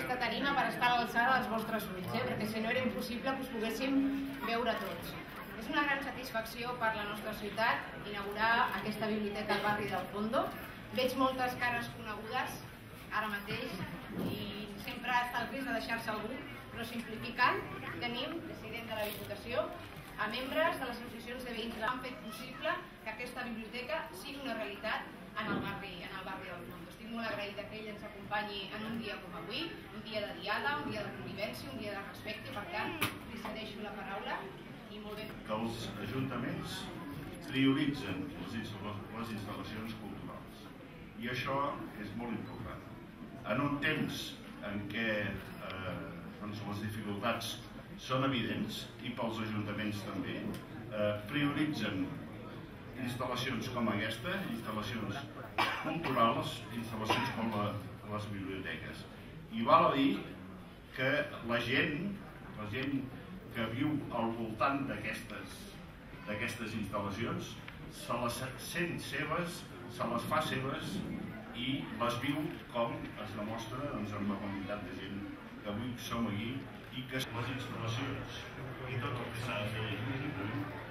aquesta tarima per estar a l'alçada dels vostres ulls, perquè si no era impossible que us poguéssim veure tots. És una gran satisfacció per la nostra ciutat inaugurar aquesta biblioteca al barri del Fondo. Veig moltes cares conegudes ara mateix i sempre està el risc de deixar-se algú, però simplificant, tenim, president de la Diputació, a membres de les associacions de veïns que han fet possible que aquesta biblioteca sigui una realitat en el barri del Fondo. Estic molt agraïda que ell ens acompanyi en un dia com avui, un dia de diada, un dia de convivència, un dia de respecte, i per tant li cedeixo la paraula i molt bé. Que els ajuntaments prioritzen les instal·lacions culturals i això és molt important. En un temps en què les dificultats són evidents i pels ajuntaments també, prioritzen instal·lacions com aquesta, instal·lacions culturals, instal·lacions com les biblioteques. I val a dir que la gent que viu al voltant d'aquestes instal·lacions se les sent seves, se les fa seves i les viu com es demostra amb la quantitat de gent que avui som aquí i que les instal·lacions i tot el que s'ha de fer